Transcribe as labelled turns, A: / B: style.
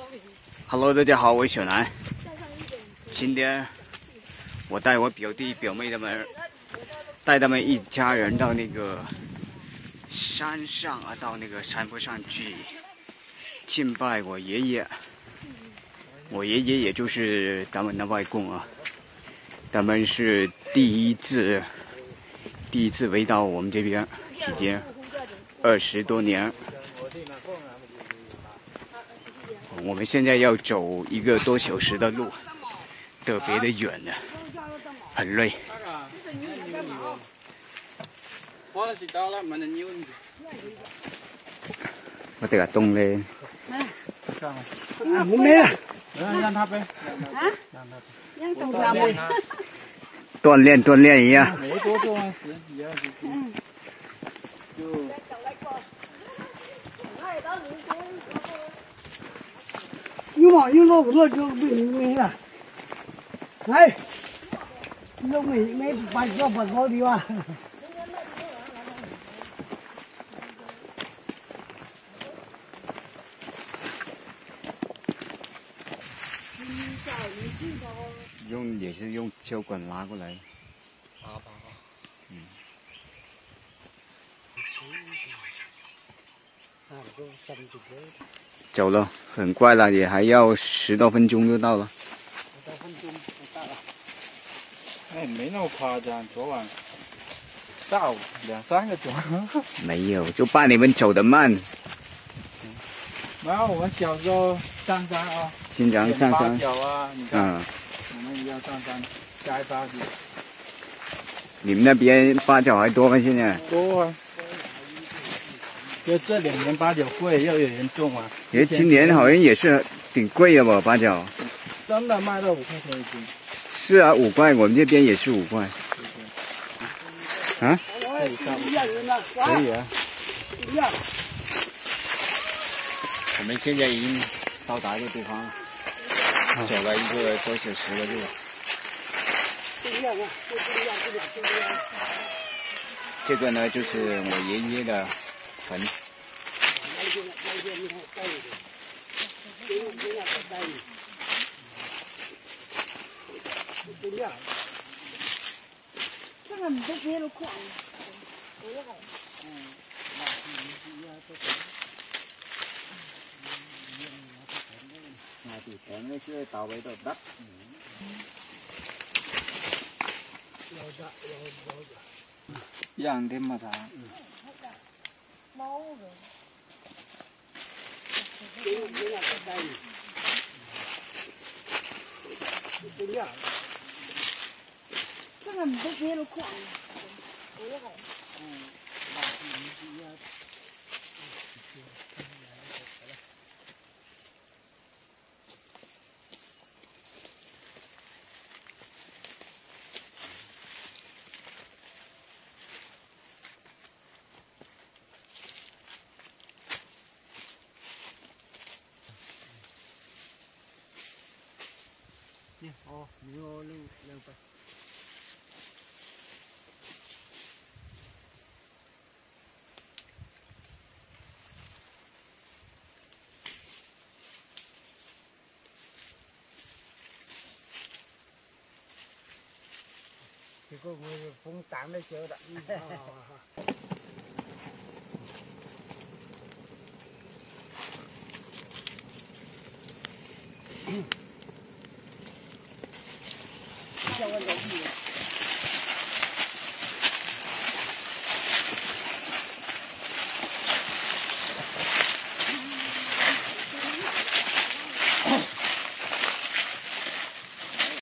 A: Hello， 大家好，我是小南。今天我带我表弟表妹带他们一家人到那个山上啊，到那个山坡上去敬拜我爷爷。我爷爷也就是他们的外公啊，他们是第一次回到我们这边，已经20多年。我们现在要走1个多小时的路，特别的远呢，很累。我这个冻嘞。
B: 我没了。
C: 让他背。
A: 锻炼一样。
C: 没多重啊，10几20斤。
B: 有老多就没了。哎，又没把脚不好的吧？
A: 也是用胶管拉过来。走了，很快了，也还要10多分钟就到了。
B: 10多分钟就到了。
C: 哎，没那么夸张，昨晚下午2、3个钟。
A: 没有，就怕你们走得慢。
C: 然后我们小时候上山啊，
A: 经常上山。
C: 脚啊，你看，我们也要上山摘芭蕉。
A: 你们那边芭蕉还多吗？现在？
C: 多啊。就这2年芭蕉贵，又有人种啊。
A: 今年好像也是挺贵的吧，芭蕉。
C: 真的卖到5块钱一斤。
A: 是啊，5块，我们这边也是5块。啊？可以啊。我们现在已经到达这个地方了，走了1个多小时的路。这个呢，就是我爷爷的坟。养的嘛啥？
B: 哦，你说那个。这个我风挡的久的。叫我来